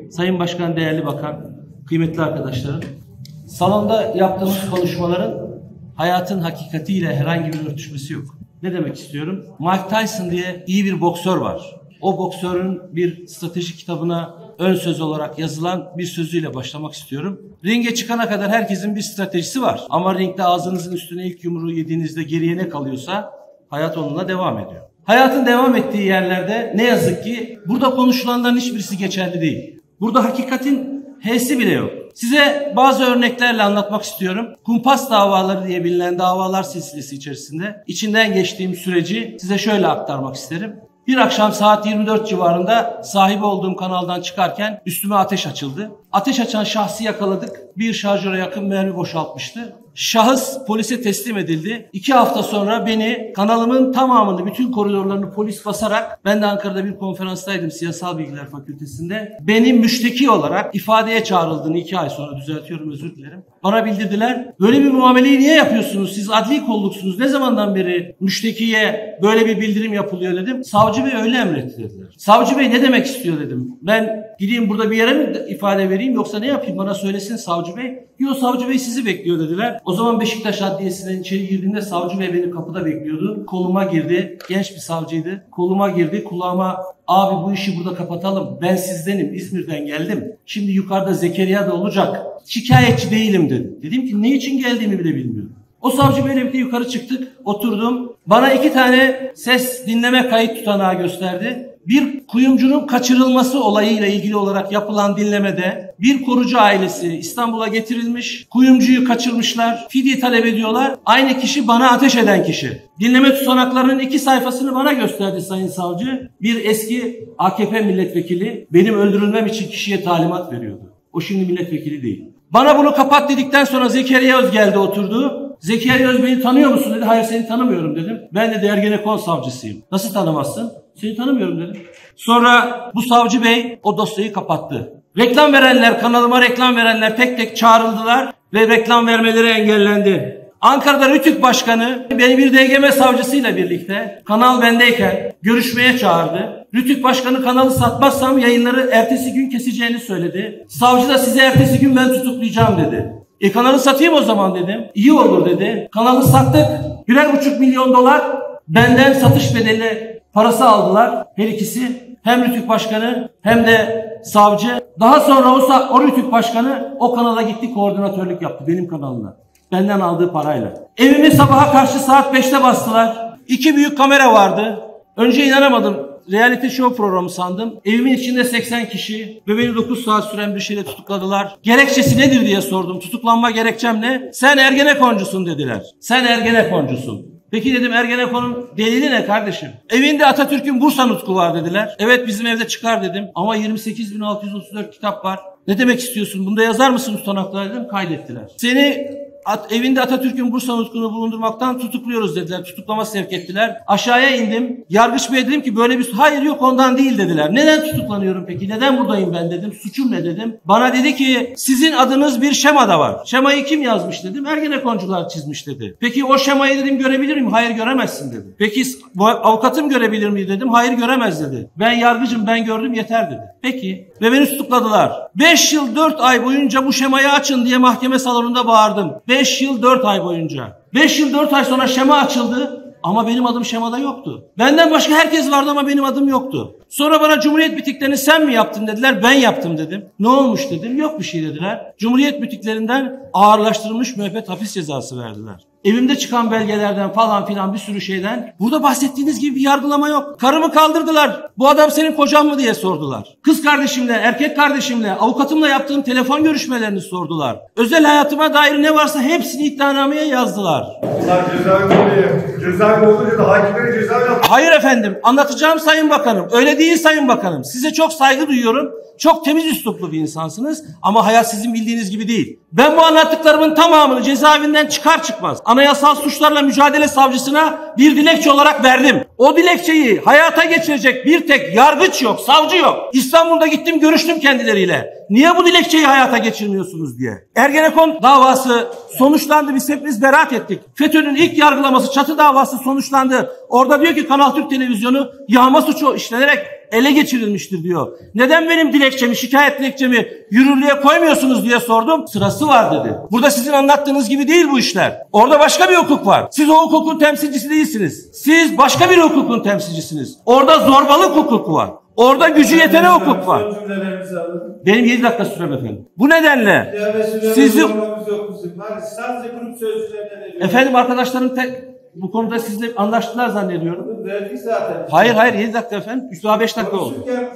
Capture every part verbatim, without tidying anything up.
Sayın Başkan, değerli bakan, kıymetli arkadaşlarım, salonda yaptığımız konuşmaların hayatın hakikatiyle herhangi bir örtüşmesi yok. Ne demek istiyorum? Mike Tyson diye iyi bir boksör var. O boksörün bir strateji kitabına ön söz olarak yazılan bir sözüyle başlamak istiyorum. Ringe çıkana kadar herkesin bir stratejisi var. Ama ringde ağzınızın üstüne ilk yumruğu yediğinizde geriye ne kalıyorsa hayat onunla devam ediyor. Hayatın devam ettiği yerlerde ne yazık ki burada konuşulanların hiçbirisi geçerli değil. Burada hakikatin H'si bile yok. Size bazı örneklerle anlatmak istiyorum. Kumpas davaları diye bilinen davalar silsilesi içerisinde içinden geçtiğim süreci size şöyle aktarmak isterim. Bir akşam saat yirmi dört civarında sahibi olduğum kanaldan çıkarken üstüme ateş açıldı. Ateş açan şahsı yakaladık. Bir şarjöre yakın mermi boşaltmıştı. Şahıs polise teslim edildi. İki hafta sonra beni, kanalımın tamamını, bütün koridorlarını polis basarak, ben de Ankara'da bir konferanstaydım Siyasal Bilgiler Fakültesi'nde. Beni müşteki olarak ifadeye çağrıldığını iki ay sonra, düzeltiyorum, özür dilerim, bana bildirdiler. Böyle bir muameleyi niye yapıyorsunuz? Siz adli kolluksunuz. Ne zamandan beri müştekiye böyle bir bildirim yapılıyor dedim. Savcı Bey öyle emretti dediler. Savcı Bey ne demek istiyor dedim. Ben gideyim burada bir yere mi ifade vereyim yoksa ne yapayım, bana söylesin Savcı Bey. Yok, Savcı Bey sizi bekliyor dediler. O zaman Beşiktaş Adliyesi'ne içeri girdiğimde Savcı Bey beni kapıda bekliyordu. Koluma girdi. Genç bir savcıydı. Koluma girdi. Kulağıma, abi bu işi burada kapatalım. Ben sizdenim. İzmir'den geldim. Şimdi yukarıda Zekeriya da olacak. Şikayetçi değilim dedi. Dedim ki ne için geldiğimi bile bilmiyorum. O Savcı Bey'le birlikte yukarı çıktık. Oturdum. Bana iki tane ses dinleme kayıt tutanağı gösterdi. Bir kuyumcunun kaçırılması olayıyla ilgili olarak yapılan dinlemede bir korucu ailesi İstanbul'a getirilmiş, kuyumcuyu kaçırmışlar, fidye talep ediyorlar. Aynı kişi bana ateş eden kişi. Dinleme tutanaklarının iki sayfasını bana gösterdi Sayın Savcı. Bir eski A K P milletvekili benim öldürülmem için kişiye talimat veriyordu. O şimdi milletvekili değil. Bana bunu kapat dedikten sonra Zekeriya Öz geldi, oturdu. Zekeriya Öz, beni tanıyor musun dedi. Hayır, seni tanımıyorum dedim. Ben de Ergenekon savcısıyım. Nasıl tanımazsın? Seni tanımıyorum dedim. Sonra bu Savcı Bey o dosyayı kapattı. Reklam verenler, kanalıma reklam verenler tek tek çağrıldılar ve reklam vermeleri engellendi. Ankara'da Rütük Başkanı beni bir D G M savcısıyla birlikte kanal bendeyken görüşmeye çağırdı. Rütük Başkanı kanalı satmazsam yayınları ertesi gün keseceğini söyledi. Savcı da sizi ertesi gün ben tutuklayacağım dedi. E kanalı satayım o zaman dedim. İyi olur dedi. Kanalı sattık. Birer buçuk milyon dolar benden satış bedeli parası aldılar her ikisi. Hem Rütük Başkanı hem de savcı. Daha sonra o, o Rütük Başkanı o kanala gitti, koordinatörlük yaptı benim kanalına. Benden aldığı parayla. Evimi sabaha karşı saat beşte bastılar. İki büyük kamera vardı. Önce inanamadım. Reality show programı sandım. Evimin içinde seksen kişi ve beni dokuz saat süren bir şeyle tutukladılar. Gerekçesi nedir diye sordum. Tutuklanma gerekçem ne? Sen Ergenekoncusun dediler. Sen Ergenekoncusun. Peki dedim, Ergenekon'un delili ne kardeşim? Evinde Atatürk'ün Bursa nutku var dediler. Evet, bizim evde çıkar dedim. Ama yirmi sekiz bin altı yüz otuz dört kitap var. Ne demek istiyorsun? Bunda yazar mısın tutanaklar dedim. Kaydettiler. Seni At, evinde Atatürk'ün Bursa nutkunu bulundurmaktan tutukluyoruz dediler. Tutuklama sevk ettiler. Aşağıya indim. Yargıç Bey dedim ki böyle bir... Hayır, yok, ondan değil dediler. Neden tutuklanıyorum peki? Neden buradayım ben dedim. Suçum ne dedim. Bana dedi ki sizin adınız bir şemada var. Şemayı kim yazmış dedim. Ergenekoncular çizmiş dedi. Peki o şemayı dedim görebilir miyim? Hayır, göremezsin dedi. Peki avukatım görebilir mi dedim. Hayır, göremez dedi. Ben yargıcım, ben gördüm, yeter dedi. Peki. Ve beni tutukladılar. beş yıl dört ay boyunca bu şemayı açın diye mahkeme salonunda bağırdım. beş yıl dört ay boyunca. beş yıl dört ay sonra şema açıldı ama benim adım şemada yoktu. Benden başka herkes vardı ama benim adım yoktu. Sonra bana Cumhuriyet butiklerini sen mi yaptın dediler. Ben yaptım dedim. Ne olmuş dedim. Yok bir şey dediler. Cumhuriyet butiklerinden ağırlaştırılmış müebbet hapis cezası verdiler. Evimde çıkan belgelerden falan filan bir sürü şeyden. Burada bahsettiğiniz gibi bir yargılama yok. Karımı kaldırdılar. Bu adam senin kocan mı diye sordular. Kız kardeşimle, erkek kardeşimle, avukatımla yaptığım telefon görüşmelerini sordular. Özel hayatıma dair ne varsa hepsini iddianameye yazdılar. Bunlar cezaevi cezaevi olunca da hakimleri cezaevi yaptı. Hayır efendim, anlatacağım Sayın Bakanım. Öyle değil Sayın Bakanım. Size çok saygı duyuyorum. Çok temiz üsluplu bir insansınız ama hayat sizin bildiğiniz gibi değil. Ben bu anlattıklarımın tamamını cezaevinden çıkar çıkmaz Anayasal Suçlarla Mücadele Savcısına bir dilekçe olarak verdim. O dilekçeyi hayata geçirecek bir tek yargıç yok, savcı yok. İstanbul'da gittim, görüştüm kendileriyle. Niye bu dilekçeyi hayata geçirmiyorsunuz diye. Ergenekon davası sonuçlandı, biz hepimiz beraat ettik. FETÖ'nün ilk yargılaması, çatı davası sonuçlandı. Orada diyor ki Kanal Türk Televizyonu yağma suçu işlenerek ele geçirilmiştir diyor. Neden benim dilekçemi, şikayet dilekçemi yürürlüğe koymuyorsunuz diye sordum. Sırası var dedi. Burada sizin anlattığınız gibi değil bu işler. Orada başka bir hukuk var. Siz o hukukun temsilcisi değilsiniz. Siz başka bir hukukun temsilcisiniz. Orada zorbalık hukuku var. Orada gücü yetene hukuk var. Benim yedi dakika sürem efendim. Bu nedenle sizi... Efendim arkadaşlarım tek bu konuda sizle anlaştılar zannediyorum. Hayır hayır yedi dakika efendim. üç daha beş dakika oldu.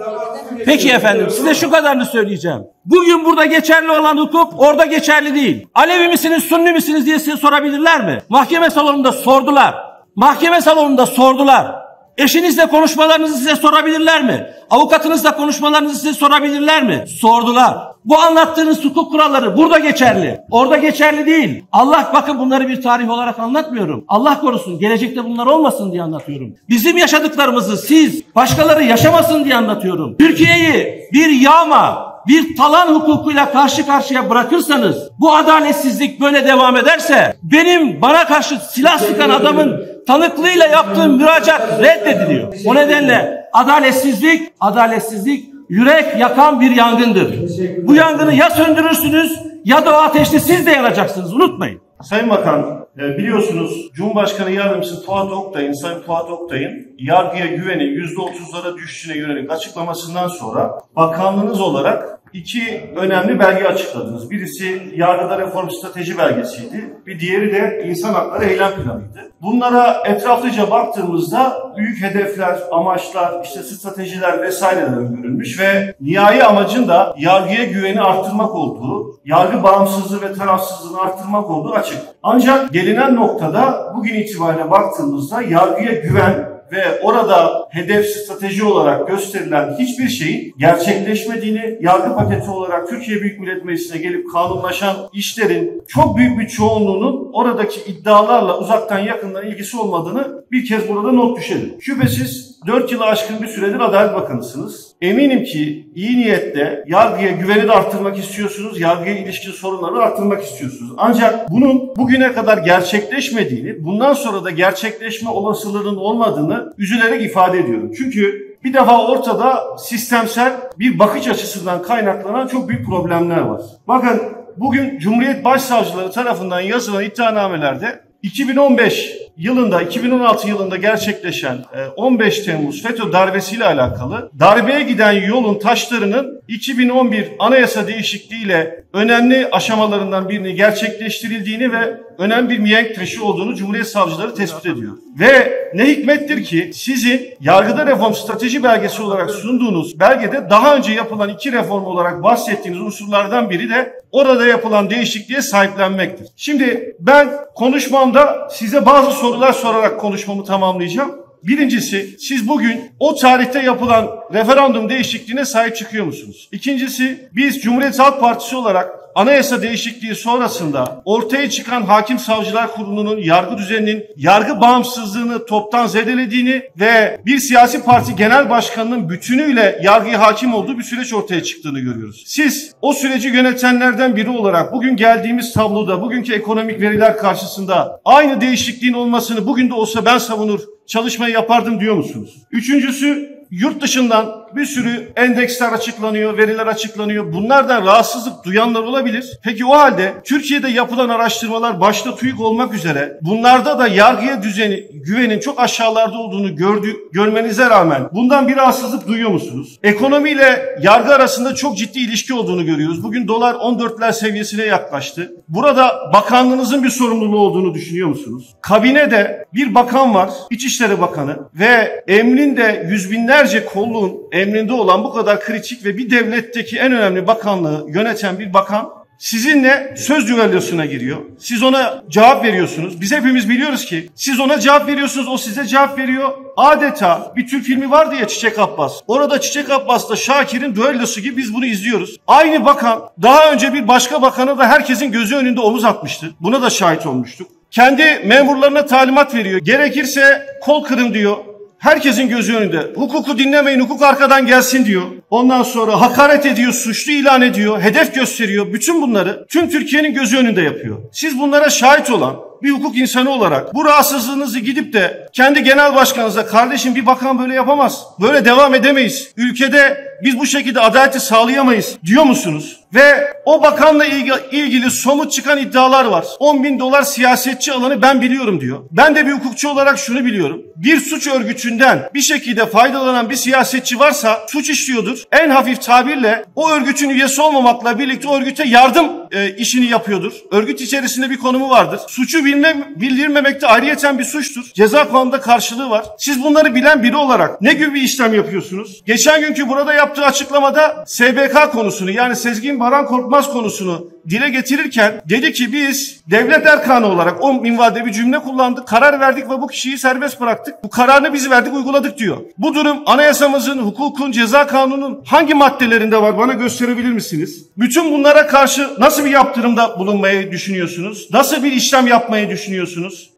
Peki efendim size şu kadarını söyleyeceğim. Bugün burada geçerli olan hukuk orada geçerli değil. Alevi misiniz, Sunni misiniz diye size sorabilirler mi? Mahkeme salonunda sordular. Mahkeme salonunda sordular. Eşinizle konuşmalarınızı size sorabilirler mi? Avukatınızla konuşmalarınızı size sorabilirler mi? Sordular. Bu anlattığınız hukuk kuralları burada geçerli. Orada geçerli değil. Allah bakın bunları bir tarih olarak anlatmıyorum. Allah korusun gelecekte bunlar olmasın diye anlatıyorum. Bizim yaşadıklarımızı siz başkaları yaşamasın diye anlatıyorum. Türkiye'yi bir yağma, bir talan hukukuyla karşı karşıya bırakırsanız bu adaletsizlik böyle devam ederse benim bana karşı silah sıkan adamın tanıklığıyla yaptığım müracaat reddediliyor. O nedenle adaletsizlik, adaletsizlik yürek yakan bir yangındır. Bu yangını ya söndürürsünüz ya da o ateşte siz de yanacaksınız. Unutmayın. Sayın Bakan, biliyorsunuz Cumhurbaşkanı Yardımcısı Fuat Oktay'ın, Sayın Fuat Oktay'ın yargıya güveni yüzde otuzlara düştüğüne yönelik açıklamasından sonra bakanlığınız olarak iki önemli belge açıkladınız. Birisi yargıda reform strateji belgesiydi. Bir diğeri de insan hakları eylem planıydı. Bunlara etraflıca baktığımızda büyük hedefler, amaçlar, işte stratejiler vesaireler öngörülmüş ve nihai amacın da yargıya güveni arttırmak olduğu, yargı bağımsızlığı ve tarafsızlığını arttırmak olduğu açık. Ancak gelinen noktada bugün itibariyle baktığımızda yargıya güven ve orada hedef strateji olarak gösterilen hiçbir şeyin gerçekleşmediğini, yargı paketi olarak Türkiye Büyük Millet Meclisi'ne gelip kanunlaşan işlerin çok büyük bir çoğunluğunun oradaki iddialarla uzaktan yakından ilgisi olmadığını bir kez burada not düşelim. Şüphesiz dört yılı aşkın bir süredir Adalet Bakanısınız. Eminim ki iyi niyetle yargıya güveni de arttırmak istiyorsunuz, yargıya ilişkin sorunları da arttırmak istiyorsunuz. Ancak bunun bugüne kadar gerçekleşmediğini, bundan sonra da gerçekleşme olasılığının olmadığını üzülerek ifade ediyorum. Çünkü bir defa ortada sistemsel bir bakış açısından kaynaklanan çok büyük problemler var. Bakın bugün Cumhuriyet Başsavcıları tarafından yazılan iddianamelerde iki bin on beş yılında, iki bin on altı yılında gerçekleşen on beş Temmuz FETÖ darbesiyle alakalı darbeye giden yolun taşlarının iki bin on bir anayasa değişikliğiyle önemli aşamalarından birini gerçekleştirildiğini ve önemli bir mihenk taşı olduğunu Cumhuriyet Savcıları tespit ediyor. Ve ne hikmettir ki sizin yargıda reform strateji belgesi olarak sunduğunuz belgede daha önce yapılan iki reform olarak bahsettiğiniz unsurlardan biri de orada yapılan değişikliğe sahiplenmektir. Şimdi ben konuşmamda size bazı sorular sorarak konuşmamı tamamlayacağım. Birincisi, siz bugün o tarihte yapılan referandum değişikliğine sahip çıkıyor musunuz? İkincisi, biz Cumhuriyet Halk Partisi olarak anayasa değişikliği sonrasında ortaya çıkan Hakim Savcılar Kurulu'nun yargı düzeninin yargı bağımsızlığını toptan zedelediğini ve bir siyasi parti genel başkanının bütünüyle yargıya hakim olduğu bir süreç ortaya çıktığını görüyoruz. Siz o süreci yönetenlerden biri olarak bugün geldiğimiz tabloda, bugünkü ekonomik veriler karşısında aynı değişikliğin olmasını bugün de olsa ben savunur, çalışmayı yapardım diyor musunuz? Üçüncüsü, yurt dışından bir sürü endeksler açıklanıyor, veriler açıklanıyor. Bunlardan rahatsızlık duyanlar olabilir. Peki o halde Türkiye'de yapılan araştırmalar başta TÜİK olmak üzere bunlarda da yargıya düzeni, güvenin çok aşağılarda olduğunu gördü, görmenize rağmen bundan bir rahatsızlık duyuyor musunuz? Ekonomiyle yargı arasında çok ciddi ilişki olduğunu görüyoruz. Bugün dolar on dörtler seviyesine yaklaştı. Burada bakanlığınızın bir sorumluluğu olduğunu düşünüyor musunuz? Kabinede bir bakan var, İçişleri Bakanı ve emrinde yüz binlerce kolluğun emrinde olan bu kadar kritik ve bir devletteki en önemli bakanlığı yöneten bir bakan sizinle söz düellosuna giriyor. Siz ona cevap veriyorsunuz. Biz hepimiz biliyoruz ki siz ona cevap veriyorsunuz, o size cevap veriyor. Adeta bir Türk filmi vardı ya, Çiçek Abbas. Orada Çiçek Abbas'la Şakir'in düellosu gibi biz bunu izliyoruz. Aynı bakan daha önce bir başka bakana da herkesin gözü önünde omuz atmıştı. Buna da şahit olmuştuk. Kendi memurlarına talimat veriyor. Gerekirse kol kırın diyor. Herkesin gözü önünde. Hukuku dinlemeyin, hukuk arkadan gelsin diyor. Ondan sonra hakaret ediyor, suçlu ilan ediyor, hedef gösteriyor. Bütün bunları tüm Türkiye'nin gözü önünde yapıyor. Siz bunlara şahit olan bir hukuk insanı olarak bu rahatsızlığınızı gidip de kendi genel başkanınıza, kardeşim bir bakan böyle yapamaz, böyle devam edemeyiz, ülkede biz bu şekilde adaleti sağlayamayız diyor musunuz? Ve o bakanla ilgili somut çıkan iddialar var. on bin dolar siyasetçi alanı ben biliyorum diyor. Ben de bir hukukçu olarak şunu biliyorum. Bir suç örgütünden bir şekilde faydalanan bir siyasetçi varsa suç işliyordur. En hafif tabirle o örgütün üyesi olmamakla birlikte o örgüte yardım e, işini yapıyordur. Örgüt içerisinde bir konumu vardır. Suçu bilme, bildirmemek de ayrıyeten bir suçtur. Ceza kanununda karşılığı var. Siz bunları bilen biri olarak ne gibi bir işlem yapıyorsunuz? Geçen günkü burada yaptığı açıklamada S B K konusunu, yani Sezgin Baran Korkmaz konusunu dile getirirken dedi ki biz devlet erkanı olarak o minvalde bir cümle kullandık, karar verdik ve bu kişiyi serbest bıraktık. Bu kararını biz verdik, uyguladık diyor. Bu durum anayasamızın, hukukun, ceza kanunun hangi maddelerinde var, bana gösterebilir misiniz? Bütün bunlara karşı nasıl bir yaptırımda bulunmayı düşünüyorsunuz? Nasıl bir işlem yapmayı düşünüyorsunuz?